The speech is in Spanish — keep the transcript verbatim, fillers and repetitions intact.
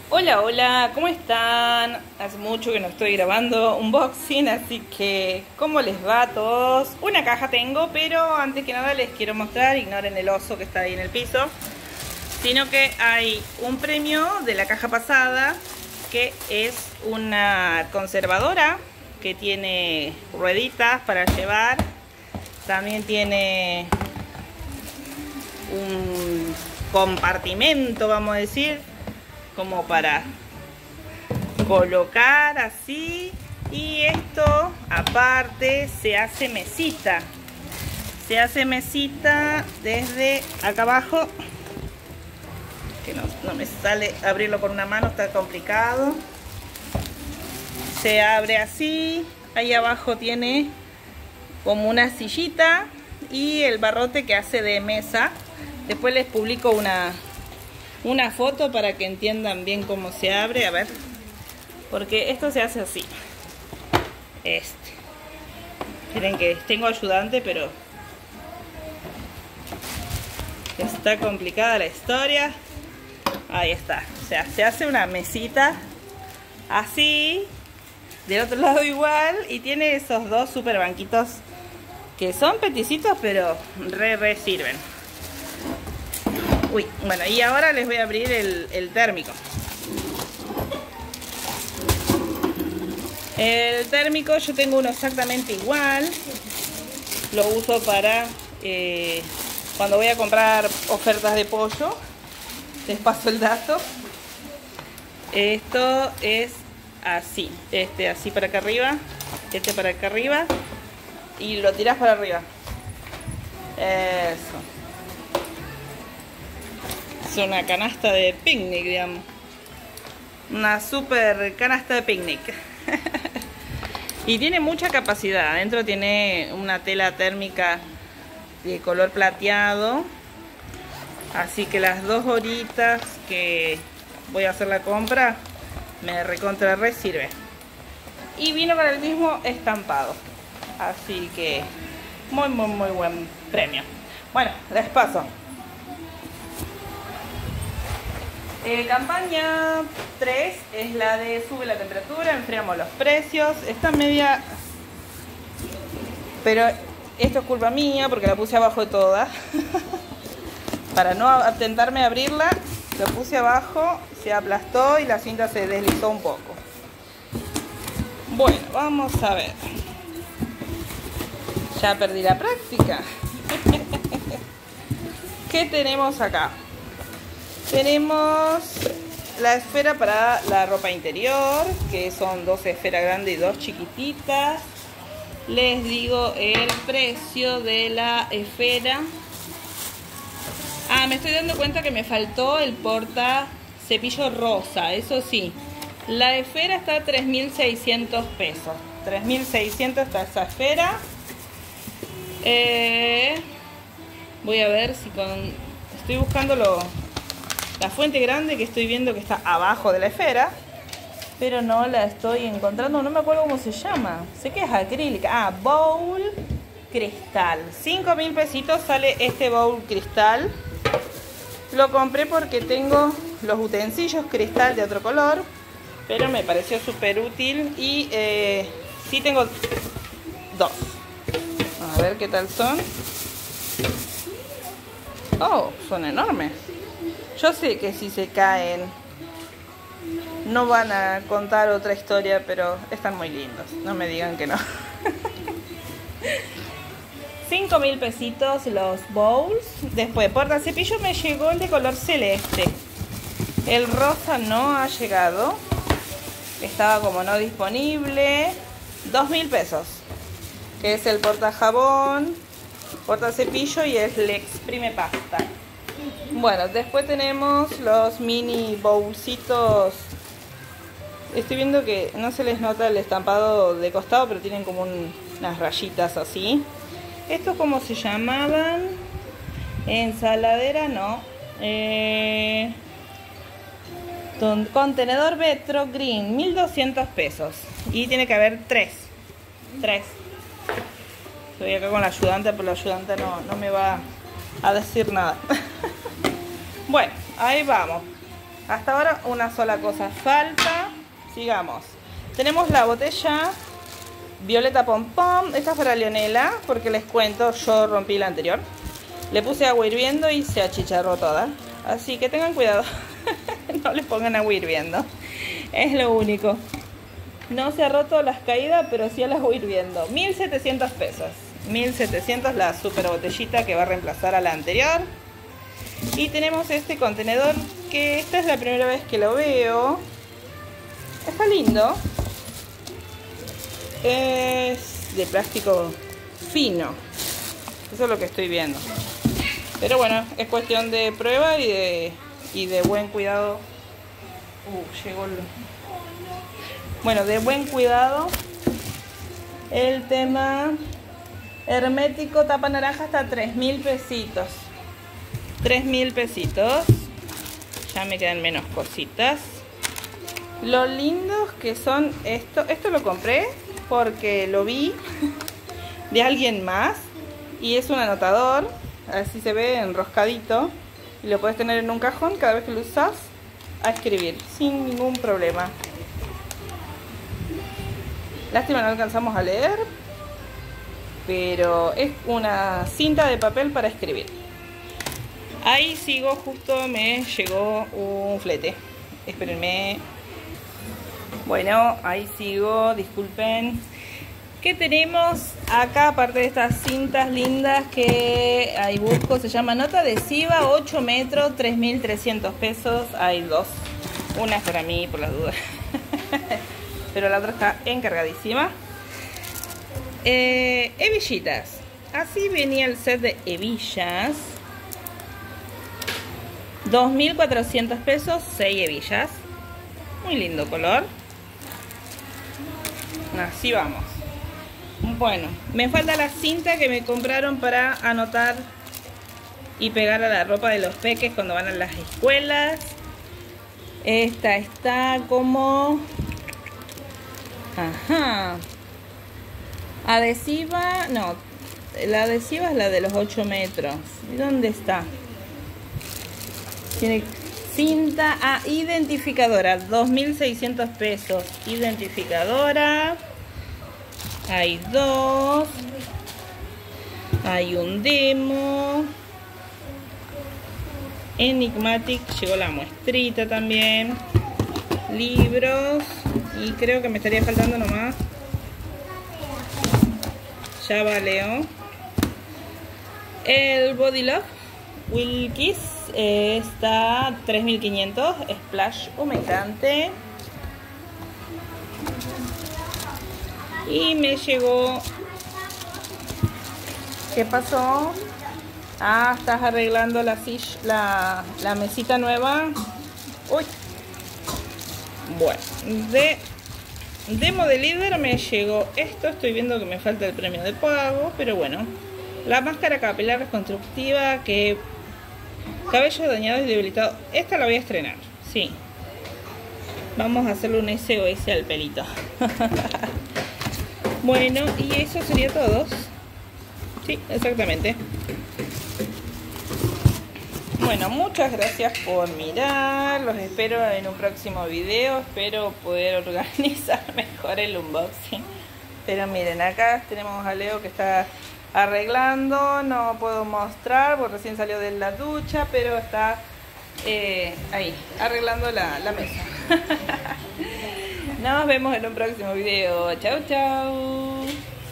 Hola, hola, ¿cómo están? Hace mucho que no estoy grabando unboxing, así que ¿cómo les va a todos? Una caja tengo, pero antes que nada les quiero mostrar, ignoren el oso que está ahí en el piso, sino que hay un premio de la caja pasada, que es una conservadora que tiene rueditas para llevar, también tiene un compartimento, vamos a decir, como para colocar así, y esto aparte se hace mesita se hace mesita desde acá abajo, que no, no me sale abrirlo con una mano, está complicado. Se abre así, ahí abajo tiene como una sillita y el barrote que hace de mesa. Después les publico una una foto para que entiendan bien cómo se abre, a ver, porque esto se hace así. Este, miren que tengo ayudante, pero está complicada la historia. Ahí está, o sea, se hace una mesita así, del otro lado igual, y tiene esos dos super banquitos que son peticitos, pero re re sirven. Uy, bueno, y ahora les voy a abrir el, el térmico. El térmico yo tengo uno exactamente igual. Lo uso para eh, cuando voy a comprar ofertas de pollo. Les paso el dato. Esto es así. Este así para acá arriba. Este para acá arriba. Y lo tirás para arriba. Eso. Es una canasta de picnic, digamos. Una super canasta de picnic. Y tiene mucha capacidad. Adentro tiene una tela térmica de color plateado. Así que las dos horitas que voy a hacer la compra me recontra re sirve. Y vino con el mismo estampado. Así que muy muy muy buen premio. Bueno, les paso. Eh, campaña tres es la de sube la temperatura, enfriamos los precios. Está media... Pero esto es culpa mía porque la puse abajo de todas. Para no atentarme a abrirla, la puse abajo, se aplastó y la cinta se deslizó un poco. Bueno, vamos a ver. Ya perdí la práctica. ¿Qué tenemos acá? Tenemos la esfera para la ropa interior, que son dos esferas grandes y dos chiquititas. Les digo el precio de la esfera. Ah, me estoy dando cuenta que me faltó el porta cepillo rosa, eso sí. La esfera está a tres mil seiscientos pesos. tres mil seiscientos está esa esfera. Eh, voy a ver si con... Estoy buscando lo... La fuente grande que estoy viendo que está abajo de la esfera, pero no la estoy encontrando, no me acuerdo cómo se llama. Sé que es acrílica. Ah, bowl cristal. cinco mil pesitos sale este bowl cristal. Lo compré porque tengo los utensilios cristal de otro color, pero me pareció súper útil y eh, sí tengo dos. A ver qué tal son. Oh, son enormes. Yo sé que si se caen no van a contar otra historia, pero están muy lindos. No me digan que no. cinco mil pesitos los bowls. Después, porta cepillo me llegó el de color celeste. El rosa no ha llegado. Estaba como no disponible. dos mil pesos. Que es el porta jabón, porta cepillo y es el exprime pasta. Bueno, después tenemos los mini bowlcitos. Estoy viendo que no se les nota el estampado de costado, pero tienen como un, unas rayitas así. ¿Estos cómo se llamaban? Ensaladera, no. Eh, contenedor Vetro Green, mil doscientos pesos. Y tiene que haber tres. Tres. Estoy acá con la ayudante, pero la ayudante no, no me va a decir nada. Bueno, ahí vamos. Hasta ahora una sola cosa falta. Sigamos. Tenemos la botella Violeta Pom Pom. Esta es para Leonela, porque les cuento, yo rompí la anterior. Le puse agua hirviendo y se achicharró toda. Así que tengan cuidado. No le pongan agua hirviendo. Es lo único. No se ha roto las caídas, pero sí el agua hirviendo. mil setecientos pesos. mil setecientos la super botellita que va a reemplazar a la anterior. Y tenemos este contenedor que esta es la primera vez que lo veo. Está lindo. Es de plástico fino. Eso es lo que estoy viendo. Pero bueno, es cuestión de prueba y de, y de buen cuidado. Uh, llegó el... Bueno, de buen cuidado. El tema hermético tapa naranja hasta tres mil pesitos. tres mil pesitos. Ya me quedan menos cositas. Lo lindos que son esto. Esto lo compré porque lo vi de alguien más. Y es un anotador. Así se ve enroscadito. Y lo puedes tener en un cajón cada vez que lo usas a escribir. Sin ningún problema. Lástima no alcanzamos a leer. Pero es una cinta de papel para escribir. Ahí sigo, justo me llegó un flete. Espérenme. Bueno, ahí sigo, disculpen. ¿Qué tenemos acá aparte de estas cintas lindas que ahí busco? Se llama nota adhesiva, ocho metros, tres mil trescientos pesos. Hay dos. Una es para mí, por las dudas. Pero la otra está encargadísima. Eh, hebillitas. Así venía el set de hebillas. dos mil cuatrocientos pesos, seis hebillas. Muy lindo color. Así vamos. Bueno, me falta la cinta que me compraron para anotar y pegar a la ropa de los peques cuando van a las escuelas. Esta está como... Ajá. Adhesiva, no. La adhesiva es la de los ocho metros. ¿Y dónde está? Tiene cinta a ah, identificadora, dos mil seiscientos pesos. Identificadora. Hay dos. Hay un demo. Enigmatic, llegó la muestrita también. Libros. Y creo que me estaría faltando nomás. Ya va, Leo. El Body Love Wilkis eh, está tres mil quinientos. Splash humectante. Y me llegó... ¿Qué pasó? Ah, estás arreglando la, silla, la, la mesita nueva. Uy. Bueno, de Demo de líder me llegó esto. Estoy viendo que me falta el premio de pago, pero bueno. La máscara capilar reconstructiva, que cabello dañado y debilitado. Esta la voy a estrenar, sí. Vamos a hacerle un S O S al pelito. Bueno, y eso sería todo. Sí, exactamente. Bueno, muchas gracias por mirar. Los espero en un próximo video. Espero poder organizar mejor el unboxing. Pero miren, acá tenemos a Leo que está arreglando. No puedo mostrar porque recién salió de la ducha, pero está eh, ahí, arreglando la, la mesa. Nos vemos en un próximo video. Chau, chau.